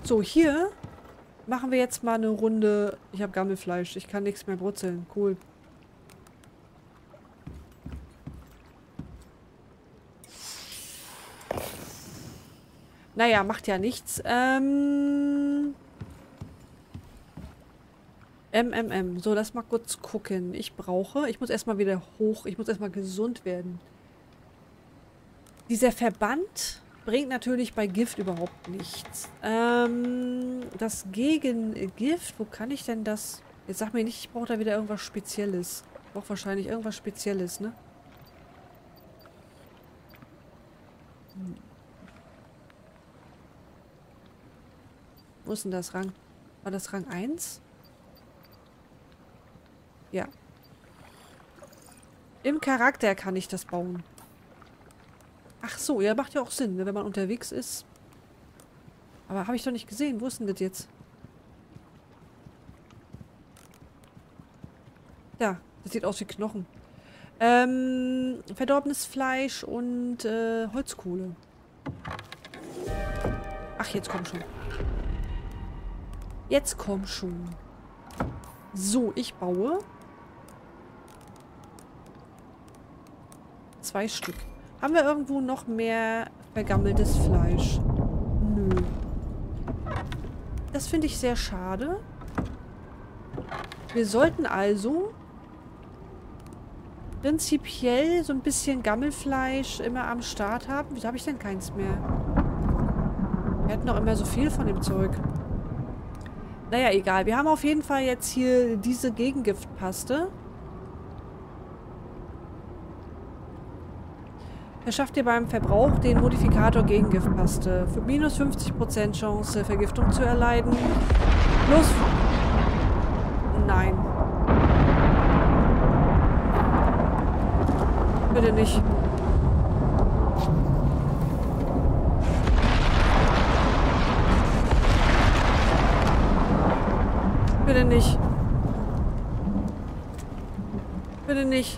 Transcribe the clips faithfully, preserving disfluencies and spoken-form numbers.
So, hier machen wir jetzt mal eine Runde. Ich habe Gammelfleisch. Ich kann nichts mehr brutzeln. Cool. Naja, macht ja nichts. Ähm... M, M, M. So, lass mal kurz gucken. Ich brauche... Ich muss erstmal wieder hoch. Ich muss erstmal gesund werden. Dieser Verband bringt natürlich bei Gift überhaupt nichts. Ähm... Das Gegengift... Wo kann ich denn das... Jetzt sag mir nicht, ich brauche da wieder irgendwas Spezielles. Ich brauche wahrscheinlich irgendwas Spezielles, ne? Hm. Wo ist denn das Rang? War das Rang eins? Ja. Im Charakter kann ich das bauen. Ach so, ja, macht ja auch Sinn, ne, wenn man unterwegs ist. Aber habe ich doch nicht gesehen. Wo ist denn das jetzt? Ja, das sieht aus wie Knochen. Ähm, verdorbenes Fleisch und äh, Holzkohle. Ach, jetzt komm schon. Jetzt komm schon. So, ich baue zwei Stück. Haben wir irgendwo noch mehr vergammeltes Fleisch? Nö. Das finde ich sehr schade. Wir sollten also prinzipiell so ein bisschen Gammelfleisch immer am Start haben. Wieso habe ich denn keins mehr? Wir hatten doch immer so viel von dem Zeug. Naja, egal. Wir haben auf jeden Fall jetzt hier diese Gegengiftpaste. Verschafft ihr beim Verbrauch den Modifikator Gegengiftpaste. Für minus fünfzig Prozent Chance, Vergiftung zu erleiden. Plus... Nein. Bitte nicht. Bitte nicht. Bitte nicht.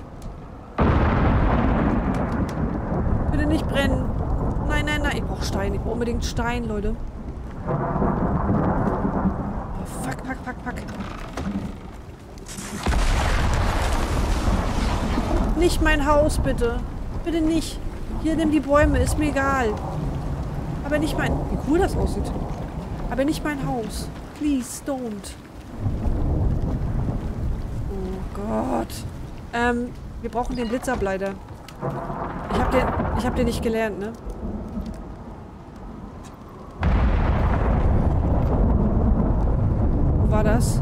Bitte nicht brennen. Nein, nein, nein. Ich brauche Stein. Ich brauche unbedingt Stein, Leute. Oh, fuck, fuck, fuck, fuck. Nicht mein Haus, bitte. Bitte nicht. Hier, nimm die Bäume. Ist mir egal. Aber nicht mein... Wie cool das aussieht. Aber nicht mein Haus. Please, don't. Gott. Ähm, wir brauchen den Blitzableiter. Ich hab den, ich hab den nicht gelernt, ne? Wo war das?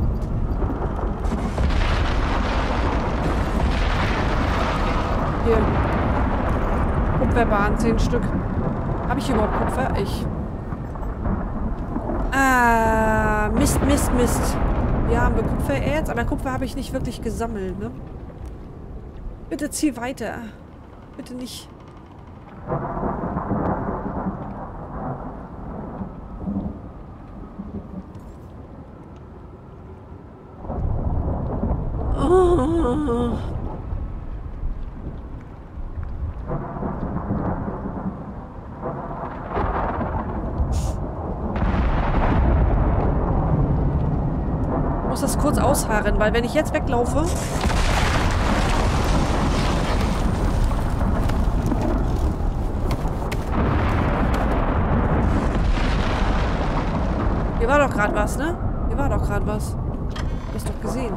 Hier. Kupferbahn, zehn Stück. Habe ich überhaupt Kupfer? Ich. Ah, Mist, Mist, Mist. Ja, haben wir Kupfererz, aber Kupfer habe ich nicht wirklich gesammelt, ne? Bitte zieh weiter. Bitte nicht. Oh. Ich muss das kurz ausharren, weil wenn ich jetzt weglaufe... Hier war doch gerade was, ne? Hier war doch gerade was. Du hast doch gesehen.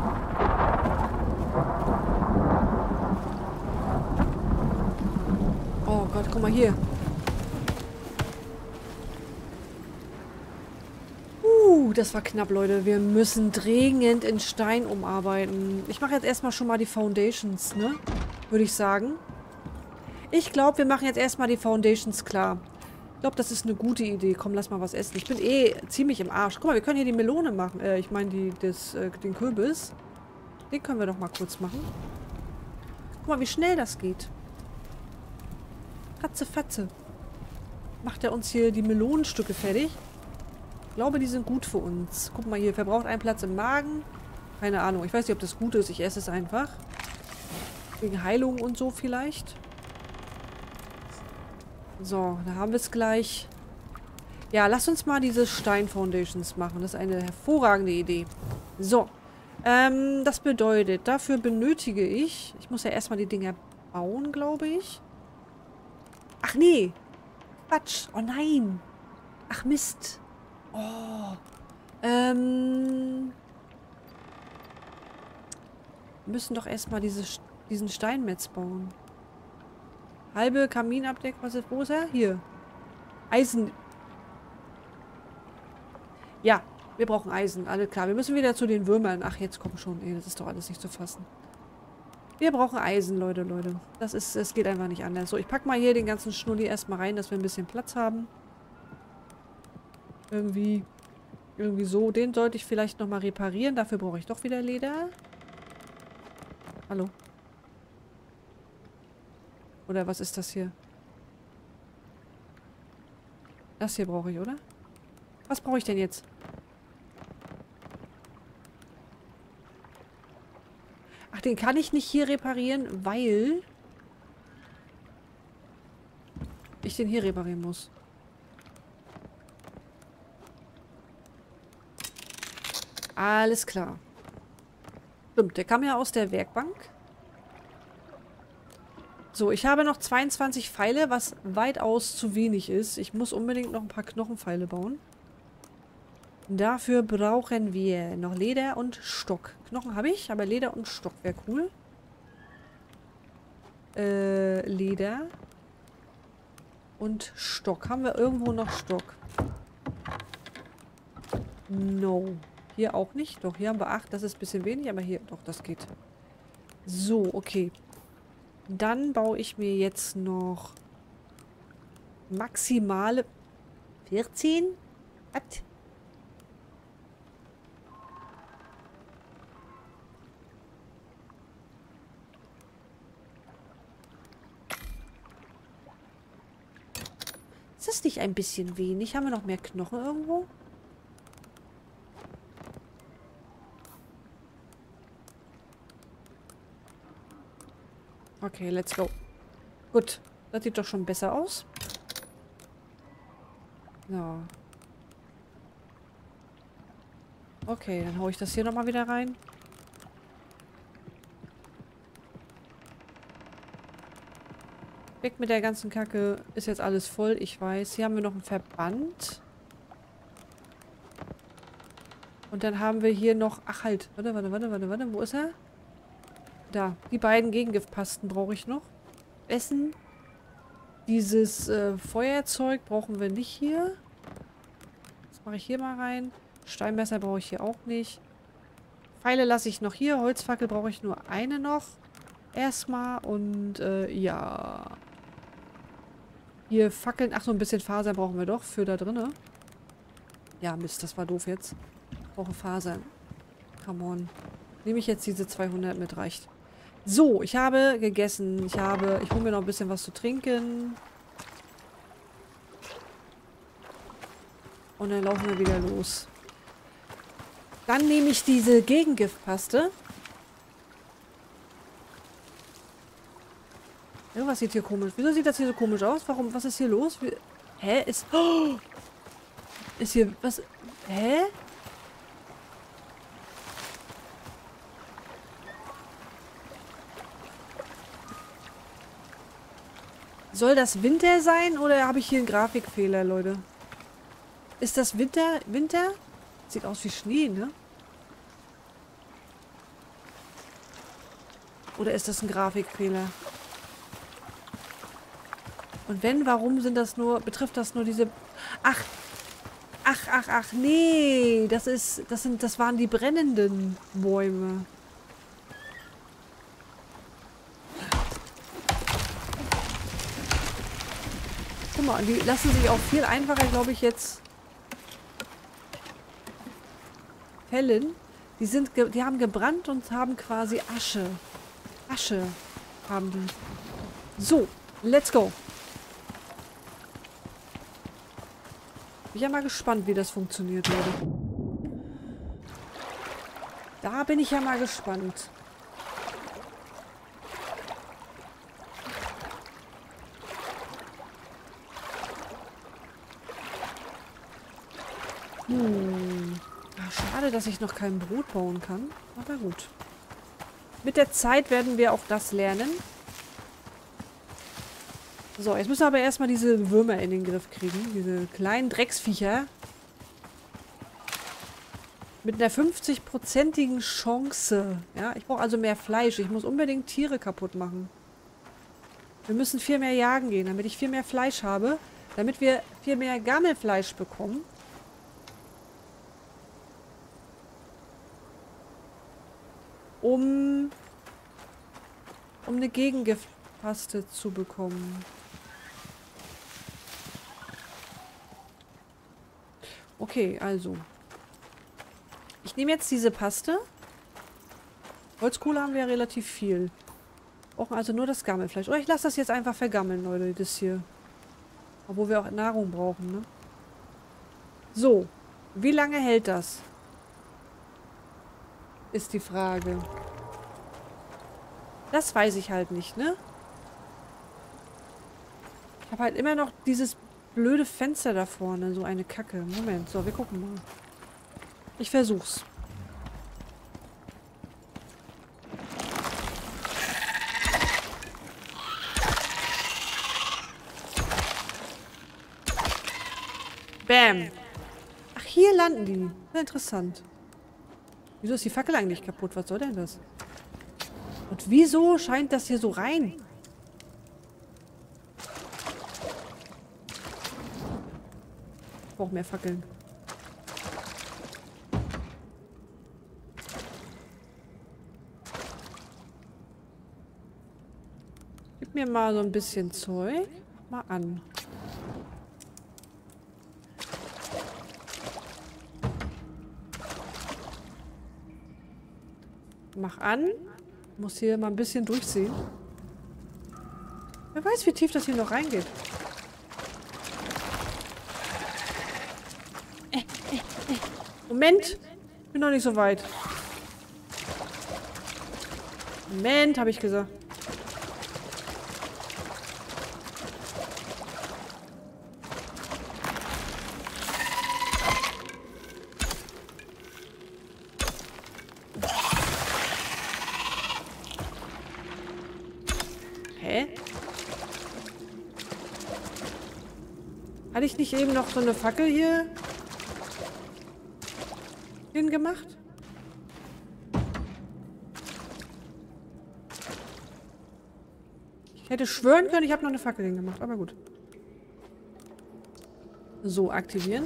Oh Gott, guck mal hier. Uh, das war knapp, Leute. Wir müssen dringend in Stein umarbeiten. Ich mache jetzt erstmal schon mal die Foundations, ne? Würde ich sagen. Ich glaube, wir machen jetzt erstmal die Foundations klar. Ich glaube, das ist eine gute Idee. Komm, lass mal was essen. Ich bin eh ziemlich im Arsch. Guck mal, wir können hier die Melone machen. Äh, ich meine, die, das, äh, den Kürbis. Den können wir doch mal kurz machen. Guck mal, wie schnell das geht. Fatze, Fatze. Macht er uns hier die Melonenstücke fertig? Ich glaube, die sind gut für uns. Guck mal hier, verbraucht einen Platz im Magen. Keine Ahnung. Ich weiß nicht, ob das gut ist. Ich esse es einfach. Wegen Heilung und so vielleicht. So, da haben wir es gleich. Ja, lass uns mal diese Stein-Foundations machen. Das ist eine hervorragende Idee. So. Ähm, das bedeutet, dafür benötige ich... Ich muss ja erstmal die Dinger bauen, glaube ich. Ach nee. Quatsch. Oh nein. Ach Mist. Oh. Ähm... Wir müssen doch erstmal diese, diesen Steinmetz bauen. Halbe Kaminabdeck. Was ist, wo ist er? Hier. Eisen. Ja, wir brauchen Eisen. Alles klar. Wir müssen wieder zu den Würmern. Ach, jetzt komm schon. Ey, das ist doch alles nicht zu fassen. Wir brauchen Eisen, Leute, Leute. Das ist, es geht einfach nicht anders. So, ich pack mal hier den ganzen Schnulli erstmal rein, dass wir ein bisschen Platz haben. Irgendwie, irgendwie so. Den sollte ich vielleicht nochmal reparieren. Dafür brauche ich doch wieder Leder. Hallo. Oder was ist das hier? Das hier brauche ich, oder? Was brauche ich denn jetzt? Ach, den kann ich nicht hier reparieren, weil ich den hier reparieren muss. Alles klar. Stimmt, der kam ja aus der Werkbank. So, ich habe noch zweiundzwanzig Pfeile, was weitaus zu wenig ist. Ich muss unbedingt noch ein paar Knochenpfeile bauen. Dafür brauchen wir noch Leder und Stock. Knochen habe ich, aber Leder und Stock wäre cool. Äh, Leder und Stock. Haben wir irgendwo noch Stock? No. Hier auch nicht. Doch, hier haben wir acht. Das ist ein bisschen wenig, aber hier, doch, das geht. So, okay. Dann baue ich mir jetzt noch maximale vierzehn? Was? Ist das nicht ein bisschen wenig? Haben wir noch mehr Knochen irgendwo? Okay, let's go. Gut, das sieht doch schon besser aus. So. Okay, dann haue ich das hier nochmal wieder rein. Weg mit der ganzen Kacke. Ist jetzt alles voll, ich weiß. Hier haben wir noch einen Verband. Und dann haben wir hier noch... Ach halt, warte, warte, warte, warte, warte. Wo ist er? Da. Die beiden Gegengiftpasten brauche ich noch. Essen. Dieses äh, Feuerzeug brauchen wir nicht hier. Das mache ich hier mal rein. Steinmesser brauche ich hier auch nicht. Pfeile lasse ich noch hier. Holzfackel brauche ich nur eine noch. Erstmal. Und äh, ja... Hier Fackeln. Ach so, ein bisschen Faser brauchen wir doch für da drinne. Ja, Mist, das war doof jetzt. Ich brauche Fasern. Come on. Nehme ich jetzt diese zweihundert mit, reicht. So, ich habe gegessen. Ich habe... Ich hole mir noch ein bisschen was zu trinken. Und dann laufen wir wieder los. Dann nehme ich diese Gegengiftpaste. Irgendwas sieht hier komisch. Wieso sieht das hier so komisch aus? Warum? Was ist hier los? Wie, hä? Ist... Oh! Ist hier... Was... Hä? Soll das Winter sein oder habe ich hier einen Grafikfehler, Leute? Ist das Winter? Winter? Sieht aus wie Schnee, ne? Oder ist das ein Grafikfehler? Und wenn, warum sind das nur, betrifft das nur diese... Ach, ach, ach, ach, nee, das ist, das sind, das waren die brennenden Bäume. Guck mal, die lassen sich auch viel einfacher, glaube ich, jetzt fällen. Die sind, die haben gebrannt und haben quasi Asche. Asche haben die. So, let's go. Bin ja mal gespannt, wie das funktioniert, Leute. Da bin ich ja mal gespannt. Hm. Ach, schade, dass ich noch kein Brot bauen kann. Aber gut. Mit der Zeit werden wir auch das lernen. So, jetzt müssen wir aber erstmal diese Würmer in den Griff kriegen. Diese kleinen Drecksviecher. Mit einer fünfzig-prozentigen Chance. Ja, ich brauche also mehr Fleisch. Ich muss unbedingt Tiere kaputt machen. Wir müssen viel mehr jagen gehen, damit ich viel mehr Fleisch habe. Damit wir viel mehr Gammelfleisch bekommen. Um, um eine Gegengiftpaste zu bekommen. Okay, also. Ich nehme jetzt diese Paste. Holzkohle haben wir ja relativ viel. Brauchen also nur das Gammelfleisch. Oder ich lasse das jetzt einfach vergammeln, Leute, das hier. Obwohl wir auch Nahrung brauchen, ne? So. Wie lange hält das? Ist die Frage. Das weiß ich halt nicht, ne? Ich habe halt immer noch dieses blöde Fenster da vorne. So eine Kacke. Moment. So, wir gucken mal. Ich versuch's. Bam. Ach, hier landen die. Sehr interessant. Wieso ist die Fackel eigentlich kaputt? Was soll denn das? Und wieso scheint das hier so rein? Ich brauche mehr Fackeln. Gib mir mal so ein bisschen Zeug. Mal an. Mach an. Muss hier mal ein bisschen durchsehen. Wer weiß, wie tief das hier noch reingeht. Äh, äh, äh. Moment. Bin noch nicht so weit. Moment, habe ich gesagt. Hä? Hatte ich nicht eben noch so eine Fackel hier hingemacht? Ich hätte schwören können, ich habe noch eine Fackel hingemacht, aber gut. So, aktivieren.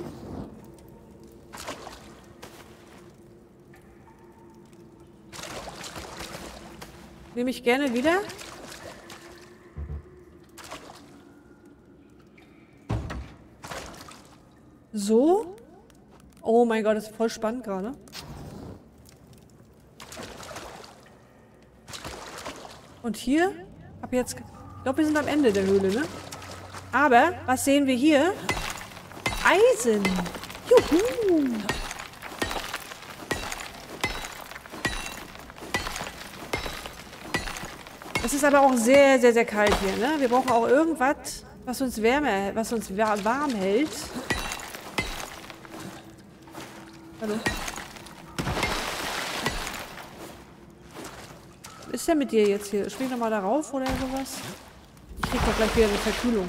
Nehme ich gerne wieder. So. Oh mein Gott, das ist voll spannend gerade. Und hier? Hab jetzt... Ich glaube, wir sind am Ende der Höhle, ne? Aber, was sehen wir hier? Eisen. Juhu. Es ist aber auch sehr, sehr, sehr kalt hier, ne? Wir brauchen auch irgendwas, was uns wärmer, was uns warm hält. Hallo. Was ist denn mit dir jetzt hier? Spring doch mal darauf oder sowas. Ich krieg doch gleich wieder eine Verkühlung.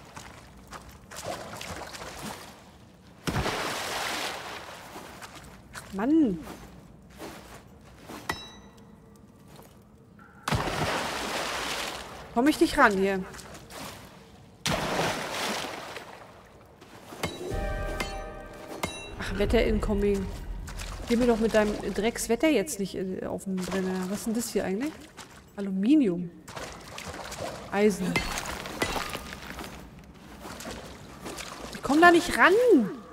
Mann. Komme ich nicht ran hier. Ach, Wetter incoming. Geh mir doch mit deinem Dreckswetter jetzt nicht auf den Brenner. Was ist denn das hier eigentlich? Aluminium. Eisen. Ich komm da nicht ran.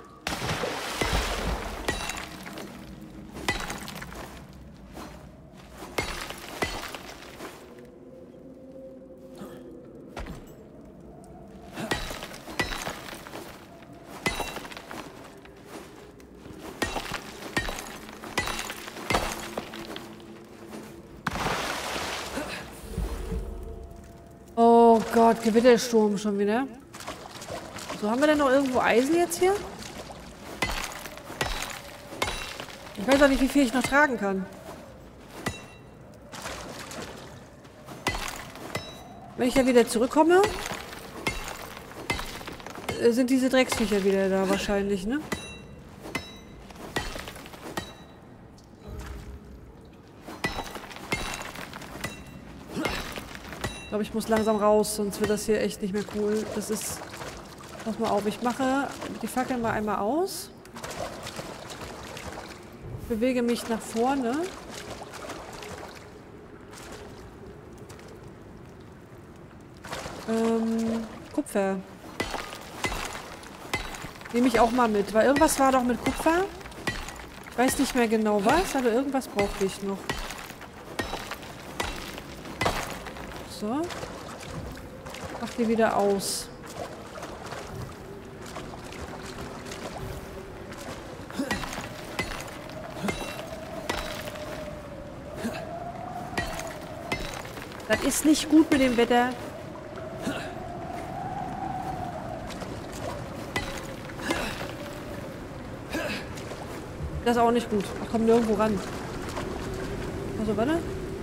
Oh Gott, Gewittersturm schon wieder. So, haben wir denn noch irgendwo Eisen jetzt hier? Ich weiß auch nicht, wie viel ich noch tragen kann. Wenn ich ja wieder zurückkomme, sind diese Drecksviecher wieder da wahrscheinlich, ne? Ich glaube, ich muss langsam raus, sonst wird das hier echt nicht mehr cool. Das ist... Pass mal auf, ich mache die Fackeln mal einmal aus. Bewege mich nach vorne. Ähm, Kupfer. Nehme ich auch mal mit, weil irgendwas war doch mit Kupfer. Ich weiß nicht mehr genau was, aber irgendwas brauchte ich noch. So. Mach die wieder aus. Das ist nicht gut mit dem Wetter. Das ist auch nicht gut. Ich komme nirgendwo ran. Also, warte.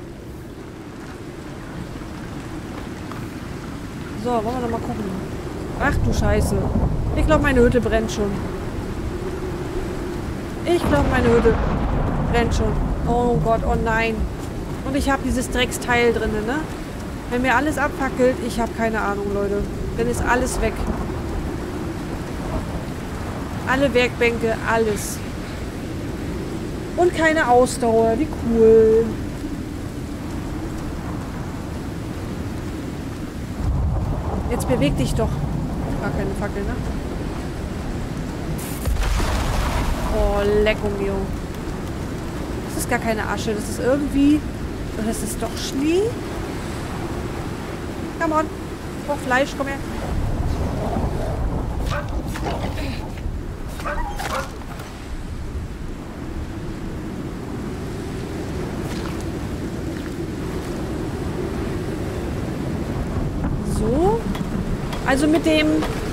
So, wollen wir noch mal gucken. Ach du Scheiße. Ich glaube, meine Hütte brennt schon. Ich glaube, meine Hütte brennt schon. Oh Gott, oh nein. Und ich habe dieses Drecksteil drin, ne? Wenn mir alles abfackelt, ich habe keine Ahnung, Leute. Dann ist alles weg. Alle Werkbänke, alles. Und keine Ausdauer, wie cool. Jetzt beweg dich doch. Gar keine Fackel, ne? Oh, lecko mio. Das ist gar keine Asche, das ist irgendwie... Das ist doch Schnee. Come on. Ich brauch Fleisch, komm her. So. Also mit dem...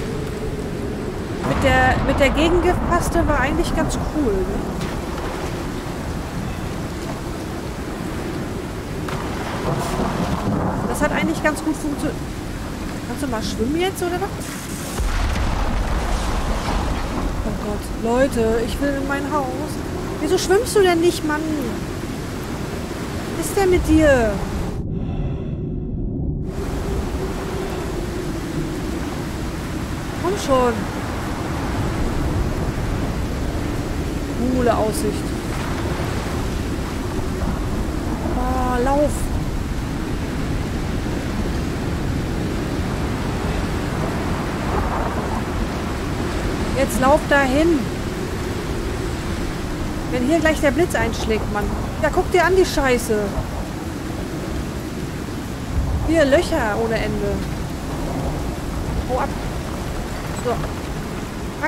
Mit der, mit der Gegengiftpaste war eigentlich ganz cool, ne? Das hat eigentlich ganz gut funktioniert. Kannst du mal schwimmen jetzt, oder was? Oh Gott. Leute, ich will in mein Haus. Wieso schwimmst du denn nicht, Mann? Was ist denn mit dir? Komm schon. Coole Aussicht. Oh, lauf. Jetzt lauf dahin. Wenn hier gleich der Blitz einschlägt, Mann. Ja, guck dir an die Scheiße. Hier Löcher ohne Ende. Hau ab. So. Pack.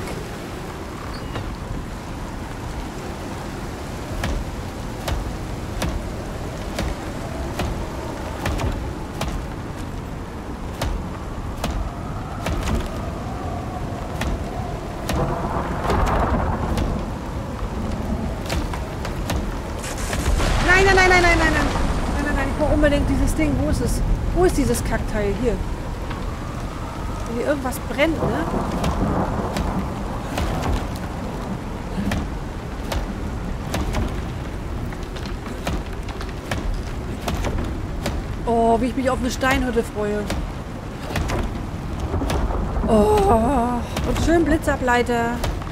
Nein, nein, nein, nein, nein, nein, nein. Nein, nein, nein. Ich brauche unbedingt dieses Ding. Wo ist es? Wo ist dieses Kackteil? Hier. Wenn hier irgendwas brennt, ne? Oh, wie ich mich auf eine Steinhütte freue. Oh, und schön Blitzableiter.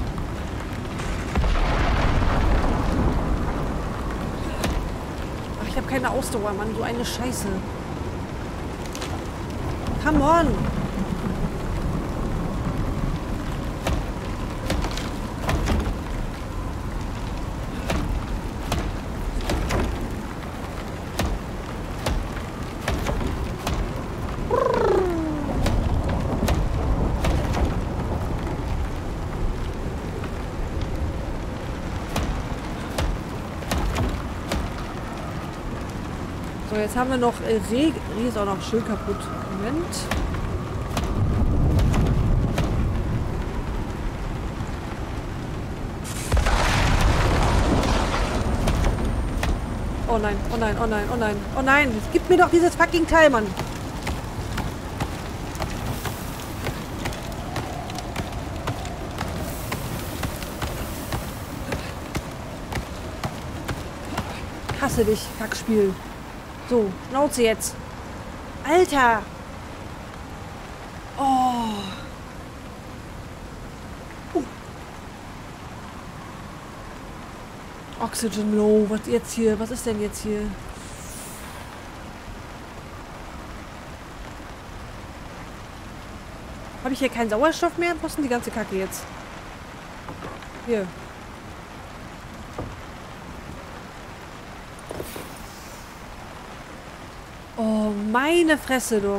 Ach, ich habe keine Ausdauer, Mann. So eine Scheiße. Come on. So, jetzt haben wir noch äh, Reh. Reh ist auch noch schön kaputt. Moment. Oh nein, oh nein, oh nein, oh nein, oh nein. Gib mir doch dieses fucking Teil, Mann. Hasse dich, Kackspiel. So, Schnauze jetzt. Alter! Oh. Uh. Oxygen low. Was jetzt hier? Was ist denn jetzt hier? Habe ich hier keinen Sauerstoff mehr? Was ist denn die ganze Kacke jetzt? Hier. Oh, meine Fresse, du.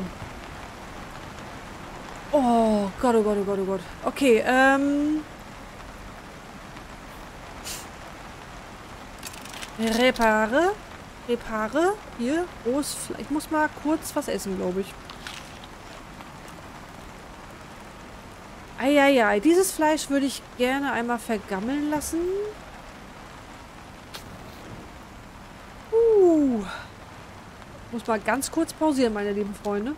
Oh Gott, oh Gott, oh Gott, oh Gott. Okay, ähm... Repare. Repare. Hier, rohes Fleisch. Ich muss mal kurz was essen, glaube ich. Eieiei, dieses Fleisch würde ich gerne einmal vergammeln lassen. Uh. Muss mal ganz kurz pausieren, meine lieben Freunde.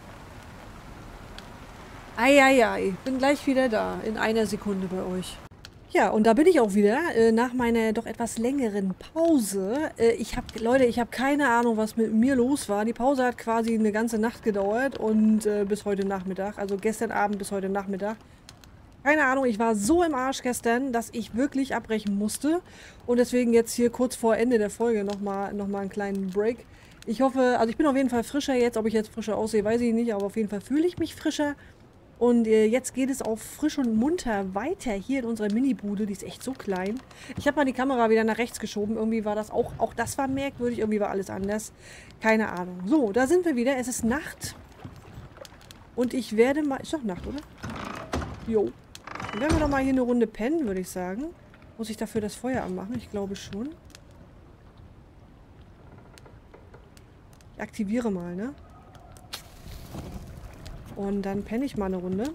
Eieiei, bin gleich wieder da. In einer Sekunde bei euch. Ja, und da bin ich auch wieder, äh, nach meiner doch etwas längeren Pause. Äh, ich habe, Leute, ich habe keine Ahnung, was mit mir los war. Die Pause hat quasi eine ganze Nacht gedauert und äh, bis heute Nachmittag. Also gestern Abend bis heute Nachmittag. Keine Ahnung, ich war so im Arsch gestern, dass ich wirklich abbrechen musste. Und deswegen jetzt hier kurz vor Ende der Folge nochmal noch mal einen kleinen Break. Ich hoffe, also ich bin auf jeden Fall frischer jetzt. Ob ich jetzt frischer aussehe, weiß ich nicht. Aber auf jeden Fall fühle ich mich frischer. Und äh, jetzt geht es auch frisch und munter weiter hier in unserer Mini-Bude. Die ist echt so klein. Ich habe mal die Kamera wieder nach rechts geschoben. Irgendwie war das auch, auch das war merkwürdig. Irgendwie war alles anders. Keine Ahnung. So, da sind wir wieder. Es ist Nacht. Und ich werde mal... Ist doch Nacht, oder? Jo. Dann werden wir doch mal hier eine Runde pennen, würde ich sagen. Muss ich dafür das Feuer anmachen? Ich glaube schon. Ich aktiviere mal, ne? Und dann penne ich mal eine Runde.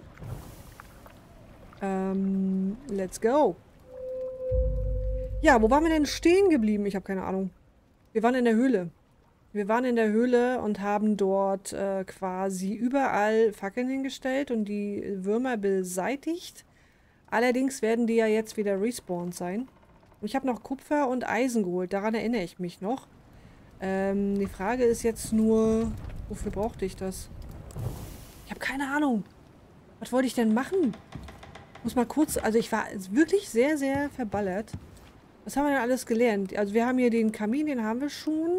Ähm, let's go. Ja, wo waren wir denn stehen geblieben? Ich habe keine Ahnung. Wir waren in der Höhle. Wir waren in der Höhle und haben dort äh, quasi überall Fackeln hingestellt und die Würmer beseitigt. Allerdings werden die ja jetzt wieder respawned sein. Und ich habe noch Kupfer und Eisen geholt. Daran erinnere ich mich noch. Ähm, die Frage ist jetzt nur, wofür brauchte ich das? Ich habe keine Ahnung. Was wollte ich denn machen? Muss mal kurz... Also ich war wirklich sehr, sehr verballert. Was haben wir denn alles gelernt? Also wir haben hier den Kamin, den haben wir schon.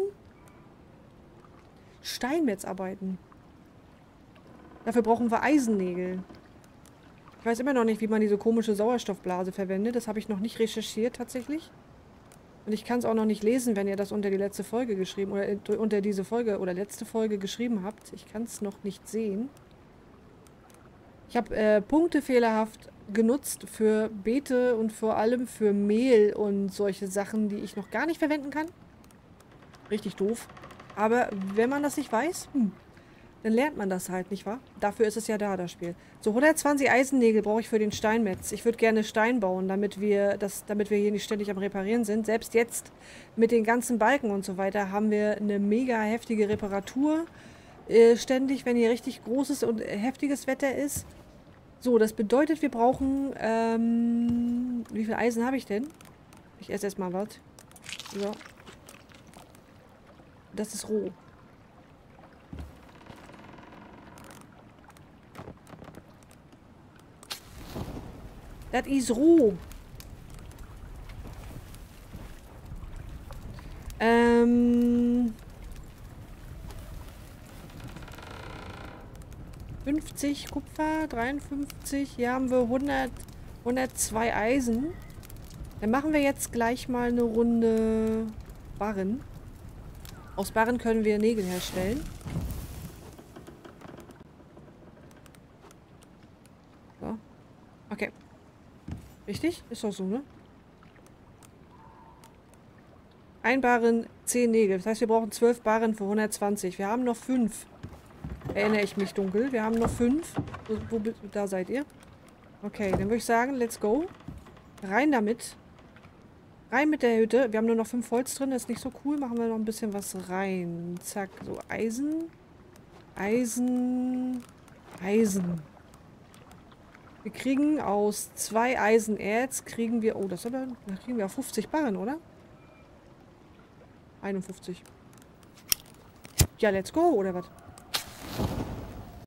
Steinmetzarbeiten. Dafür brauchen wir Eisennägel. Ich weiß immer noch nicht, wie man diese komische Sauerstoffblase verwendet. Das habe ich noch nicht recherchiert tatsächlich. Und ich kann es auch noch nicht lesen, wenn ihr das unter die letzte Folge geschrieben oder unter diese Folge oder letzte Folge geschrieben habt. Ich kann es noch nicht sehen. Ich habe äh, Punkte fehlerhaft genutzt für Beete und vor allem für Mehl und solche Sachen, die ich noch gar nicht verwenden kann. Richtig doof. Aber wenn man das nicht weiß, hm, dann lernt man das halt, nicht wahr? Dafür ist es ja da, das Spiel. So, hundertzwanzig Eisennägel brauche ich für den Steinmetz. Ich würde gerne Stein bauen, damit wir, das, damit wir hier nicht ständig am Reparieren sind. Selbst jetzt mit den ganzen Balken und so weiter haben wir eine mega heftige Reparatur. Äh, ständig, wenn hier richtig großes und heftiges Wetter ist. So, das bedeutet, wir brauchen... Ähm, wie viel Eisen habe ich denn? Ich esse erstmal was. So. Das ist roh. Das ist roh. Ähm... fünfzig Kupfer, dreiundfünfzig. Hier haben wir hundert, hundertzwei Eisen. Dann machen wir jetzt gleich mal eine Runde Barren. Aus Barren können wir Nägel herstellen. So. Okay. Richtig? Ist doch so, ne? Ein Barren, zehn Nägel. Das heißt, wir brauchen zwölf Barren für hundertzwanzig. Wir haben noch fünf. Erinnere ich mich dunkel. Wir haben noch fünf. Wo, wo, da seid ihr. Okay, dann würde ich sagen, let's go. Rein damit. Rein mit der Hütte. Wir haben nur noch fünf Holz drin. Das ist nicht so cool. Machen wir noch ein bisschen was rein. Zack. So Eisen. Eisen. Eisen. Wir kriegen aus zwei Eisenerz, kriegen wir... Oh, das ist aber... Da kriegen wir auch fünfzig Barren, oder? einundfünfzig. Ja, let's go, oder was?